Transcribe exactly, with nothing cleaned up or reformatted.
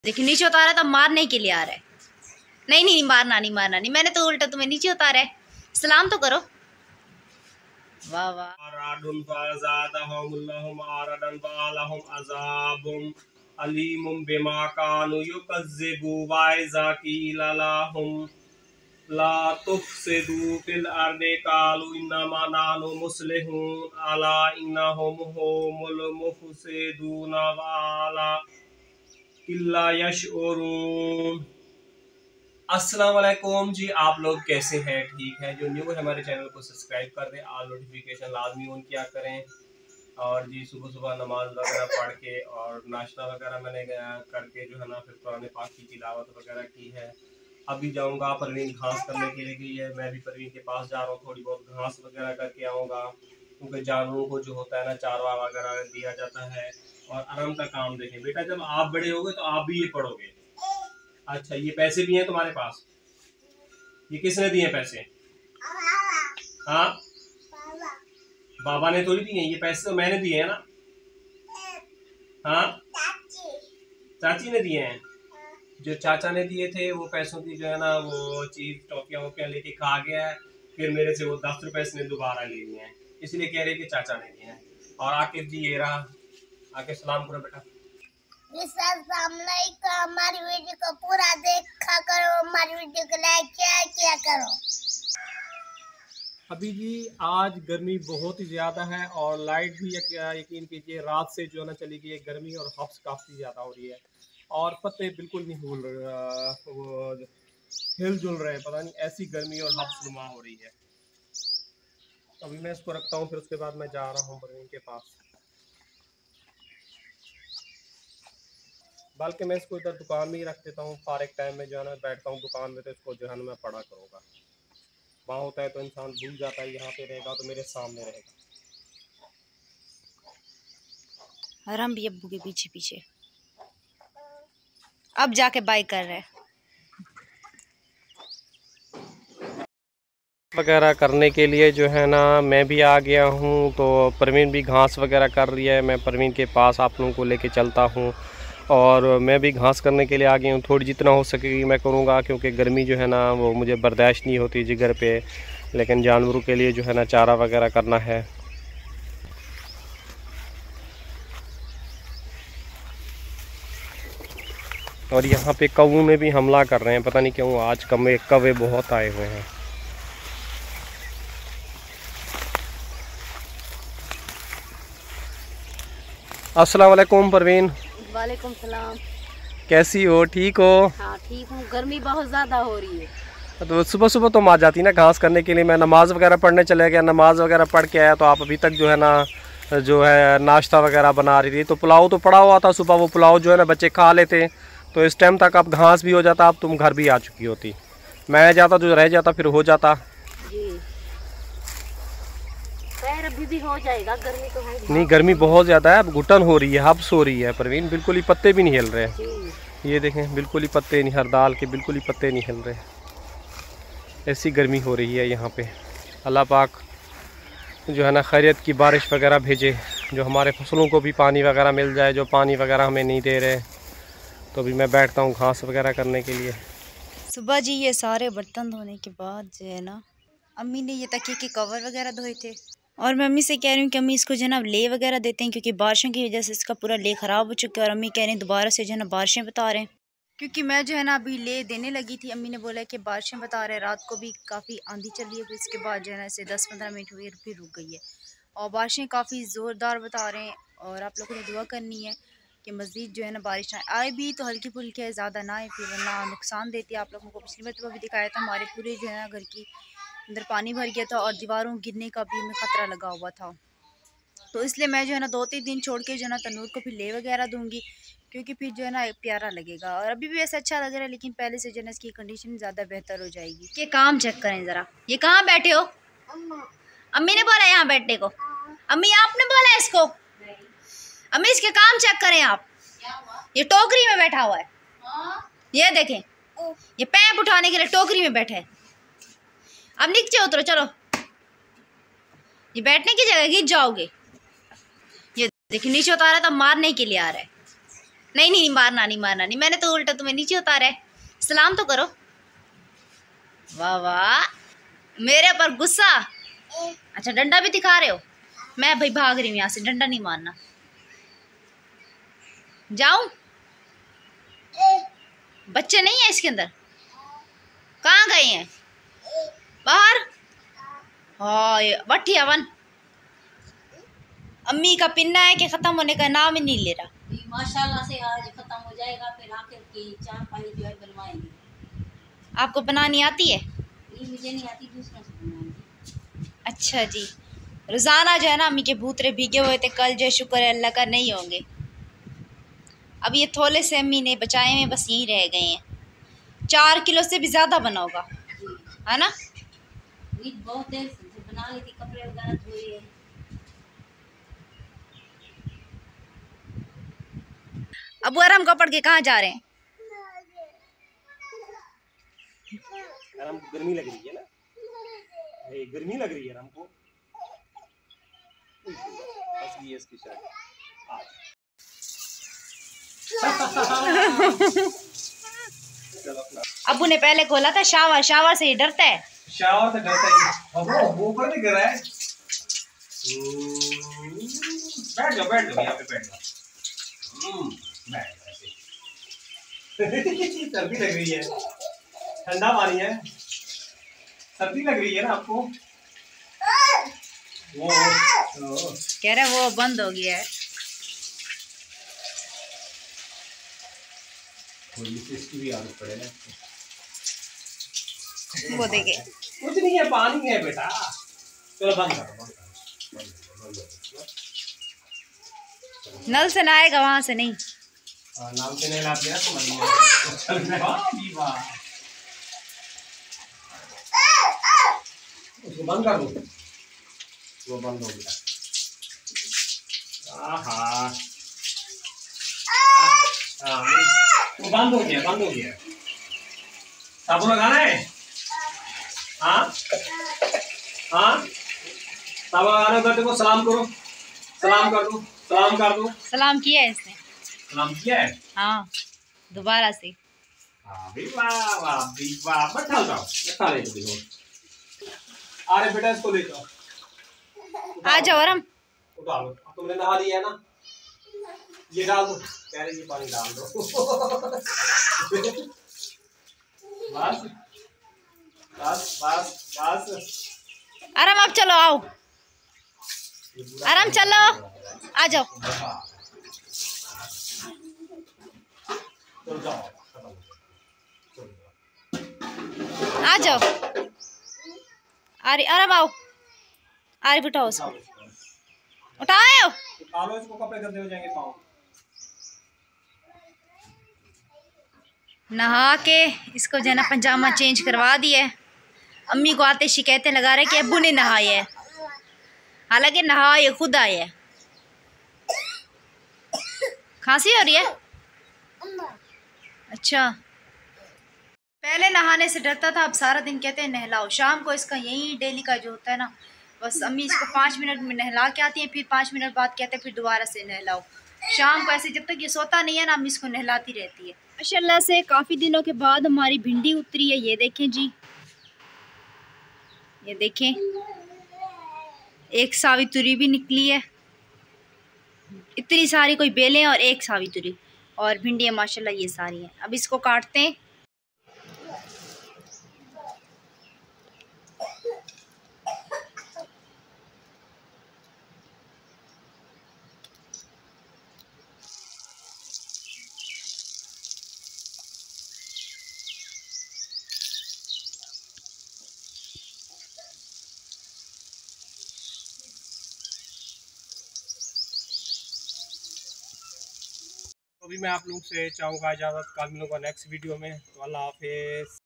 देखिए नीचे उतारा तो मारने के लिए आ रहा है। नहीं नहीं मारना नहीं मारना नहीं, मैंने तो उल्टा तुम्हें नीचे उतारा है। सलाम तो करो। वाह वाह। ला तुफसिदू फिल अर्दि कालू इन्नमा नाहनु मुस्लिहून अला इन्नहुम हुमुल मुफसिदून वाला इल्ला यशउरून। अस्सलाम वालेकुम जी, आप लोग कैसे हैं? ठीक है। जो न्यू है हमारे चैनल को सब्सक्राइब कर दें, ऑल नोटिफिकेशन लाजमी ऑन किया करें। और जी सुबह सुबह नमाज वगैरह पढ़ के और नाश्ता वगैरह मैंने करके जो है ना फिर कुरान पाक की तिलावत वगैरह की है। अभी जाऊंगा, परवीन घास करने के लिए गई है, मैं भी परवीन के पास जा रहा हूँ, थोड़ी बहुत घास वगैरह करके आऊँगा क्योंकि जानवरों को जो होता है ना चारवा वगैरह दिया जाता है। और आराम का काम देखें बेटा, जब आप बड़े होगे तो आप भी ये पढ़ोगे। अच्छा, ये पैसे भी हैं तुम्हारे पास? ये किसने दिए पैसे? हाँ, बाबा ने थोड़ी दिए, ये पैसे तो मैंने दिए हैं ना। हाँ, चाची ने दिए हैं। जो चाचा ने दिए थे वो पैसों की जो है ना वो चीज टॉफियाँ वोफियाँ लेके खा गया है, फिर मेरे से वो दस रुपए इसने दोबारा ले लिए हैं, इसलिए कह रहे कि चाचा ने दिए हैं। और आकिब जी ये रहा, आके सलाम करो बेटा। हमारी वीडियो को पूरा देखा करो, हमारी वीडियो को लाइक किया किया करो। अभी जी आज गर्मी बहुत ही ज़्यादा है और लाइट भी यकीन कीजिए रात से जो है ना चली गई है। गर्मी और हफ्स काफ़ी ज़्यादा हो रही है और पत्ते बिल्कुल नहीं हिल रहे, वो हिल जुल रहे हैं, पता नहीं ऐसी गर्मी और हफ्स नुमा हो रही है। अभी मैं इसको रखता हूँ, फिर उसके बाद मैं जा रहा हूँ परवीन के पास। बल्कि मैं इसको इधर दुकान में ही रख देता हूँ, फारिग टाइम में जो है ना बैठता हूँ दुकान में, तो इसको जो है ना मैं पढ़ा करूँगा। वहाँ होता है तो इंसान भूल जाता है, यहाँ पे रहेगा तो मेरे सामने रहेगा। और हम भी अब्बू के पीछे पीछे अब जाके बाय कर रहे हैं वगैरह करने के लिए जो है ना मैं भी आ गया हूँ। तो परवीन भी घास वगैरह कर रही है, मैं परवीन के पास आप लोगों को लेके चलता हूँ और मैं भी घास करने के लिए आ गया हूँ। थोड़ी जितना हो सकेगी मैं करूँगा क्योंकि गर्मी जो है ना वो मुझे बर्दाश्त नहीं होती जिगर पे, लेकिन जानवरों के लिए जो है ना चारा वगैरह करना है। और यहाँ पे कौवे में भी हमला कर रहे हैं, पता नहीं क्यों आज कौवे कौवे बहुत आए हुए हैं। अस्सलाम वालेकुम परवीन। वालेकुम सलाम। कैसी हो? ठीक हो? हाँ ठीक हूँ, गर्मी बहुत ज़्यादा हो रही है। तो सुबह सुबह तुम आ जाती ना घास करने के लिए, मैं नमाज़ वगैरह पढ़ने चले गया, नमाज़ वगैरह पढ़ के आया तो आप अभी तक जो है ना जो है नाश्ता वगैरह बना रही थी। तो पुलाव तो पड़ा हुआ था सुबह, वो पुलाव जो है ना बच्चे खा लेते, तो इस टाइम तक अब घास भी हो जाता, अब तुम घर भी आ चुकी होती। मैं जाता जो रह जाता फिर हो जाता जी। खैर अभी भी हो जाएगा, गर्मी तो है नहीं, गर्मी बहुत ज़्यादा है, अब घुटन हो रही है, हब्स हो रही है परवीन, बिल्कुल ही पत्ते भी नहीं हिल रहे। ये देखें बिल्कुल ही पत्ते नहीं, हरदाल के बिल्कुल ही पत्ते नहीं हिल रहे, ऐसी गर्मी हो रही है यहाँ पे। अल्लाह पाक जो है ना खैरियत की बारिश वगैरह भेजे, जो हमारे फसलों को भी पानी वगैरह मिल जाए, जो पानी वगैरह हमें नहीं दे रहे। तो अभी मैं बैठता हूँ घास वगैरह करने के लिए। सुबह जी ये सारे बर्तन धोने के बाद जो है ना अम्मी ने ये तकिए के कवर वगैरह धोए थे और मैं अम्मी से कह रही हूँ कि अम्मी इसको जो है ना ले वगैरह देते हैं क्योंकि बारिशों की वजह से इसका पूरा ले ख़राब हो चुका है। और अम्मी कह रही हैं दोबारा से जो है ना बारिशें बता रहे हैं, क्योंकि मैं जो है ना अभी ले देने लगी थी, अम्मी ने बोला कि बारिशें बता रहे हैं। रात को भी काफ़ी आंधी चली है, फिर इसके बाद जो है ना इसे दस पंद्रह मिनट हुए फिर रुक गई है और बारिशें काफ़ी ज़ोरदार बता रहे हैं। और आप लोगों ने दुआ करनी है कि मज़ीद जो है ना बारिश आए आए भी तो हल्की फुल्की है, ज़्यादा ना आए फिर वरना नुकसान देती है। आप लोगों को पिछली मरतबा भी दिखाया था, हमारे पूरे जो है ना घर की अंदर पानी भर गया था और दीवारों गिरने का भी हमें ख़तरा लगा हुआ था। तो इसलिए मैं जो है ना दो तीन दिन छोड़ के जो है ना तनूर को फिर ले वगैरह दूंगी क्योंकि फिर जो है ना प्यारा लगेगा। और अभी भी वैसे अच्छा लग रहा है लेकिन पहले से जो है ना इसकी कंडीशन ज़्यादा बेहतर हो जाएगी। ये काम चेक करें ज़रा, ये कहाँ बैठे हो? अम्मी ने बोला यहाँ बैठने को? अम्मी आपने बोला इसको? अम्मी इसके काम चेक करें आप। ये टोकरी में बैठा हुआ है, ये देखें, ये पैप उठाने के लिए टोकरी में बैठा है। अब नीचे उतरो, चलो, ये बैठने की जगह गिर जाओगे। ये देखिए नीचे उतारा तो मारने के लिए आ रहा है। नहीं नहीं मारना नहीं मारना नहीं, मैंने तो उल्टा तुम्हें नीचे उतारा है। सलाम तो करो। वाह वाह, मेरे पर गुस्सा। अच्छा डंडा भी दिखा रहे हो। मैं भाई भाग रही हूँ यहाँ से, डंडा नहीं मारना। जाऊं? बच्चे नहीं है इसके अंदर? कहाँ गए हैं? बाहर? हाँ बट्ठी वन। अम्मी का पिन्ना है कि खत्म होने का नाम ही नहीं ले रहा। माशाल्लाह से आज खत्म हो जाएगा, फिर आखिर की चार पाई जो है बनवाएंगे। आपको बनानी आती है? ये मुझे नहीं आती, दूसरों से बनवाएंगे। अच्छा जी। रोज़ाना जो है ना अम्मी के भूतरे भीगे हुए थे, कल जो शुक्र है अल्लाह का नहीं होंगे। अब ये थोड़े से अम्मी ने बचाए में बस यहीं रह गए हैं। चार किलो से भी ज़्यादा बना होगा है ना? बहुत देर से बना ली थी, कपड़े वगैरह धोए हैं। अब आराम कपड़ के कहाँ जा रहे हैं? आराम को गर्मी लग रही है ना, ए, गर्मी लग रही है आराम को। असली है इसकी शायद आज। अबू ने पहले खोला था शावर, शावर से ही डरता है। शावर से डरता है। वो वो ऊपर नहीं गिरा है। बैठ जाओ बैठ जाओ यहाँ पे बैठ जाओ। बैठ सर्दी लग रही है, ठंडा पानी है, सर्दी लग रही है ना आपको? वो कह रहे वो बंद हो गया है। इसकी भी आदत पड़े ना। वो देखे कुछ नहीं है, पानी है बेटा। चलो बंद करो बंद करो बंद करो बंद करो। नल से नहाएगा, वहां से नहीं। नाम से नहीं लाते तो मर चल रहा है। उसको बंद कर दो, वो बंद हो गया। आहा वो बंद हो गया, बंद हो गया। साबुन लगाना है? हाँ हाँ साबुन लगाना है। देखो सलाम करो, सलाम कर दो, सलाम कर दो। सलाम किया है इसने। सलाम किया है? हाँ दोबारा से। हाँ भी वाह वाह भी वाह। बैठा जाओ, बैठा ले दो। अरे बेटा इसको ले जाओ, आ जाओ आराम। उठा लो। तुमने नहा लिया है ना, ये डाल दो। कह रहे ये पानी डाल दो। बस बस बस बस। आराम अब चलो, आओ आराम चलो, आ जाओ आ जाओ। अरे आराम आओ। अरे बिठाओ उसको, उठाओ उठा लो इसको, कपड़े गंदे हो जाएंगे पाँव। नहा के इसको जो है ना पजामा चेंज करवा दिया है। अम्मी को आते शिकायतें लगा रहे कि अब्बू ने नहाया है, हालांकि नहा ये खुद आए है। खांसी हो रही है? अच्छा पहले नहाने से डरता था, अब सारा दिन कहते हैं नहलाओ। शाम को इसका यही डेली का जो होता है ना, बस अम्मी इसको पाँच मिनट में नहला के आती हैं, फिर पाँच मिनट बाद कहते हैं फिर दोबारा से नहलाओ। शाम को ऐसे जब तक ये सोता नहीं है ना, अम्मी इसको नहलाती रहती है। माशाल्लाह से काफ़ी दिनों के बाद हमारी भिंडी उतरी है। ये देखें जी, ये देखें एक सावी तुरी भी निकली है। इतनी सारी कोई बेलें और एक सावी तुरी और भिंडियाँ माशाल्लाह ये सारी हैं। अब इसको काटते हैं। तो भी मैं आप लोग से चाहूँगा इजाज़त, कल मिलूँगा नेक्स्ट वीडियो में। तो अल्लाह हाफिज़।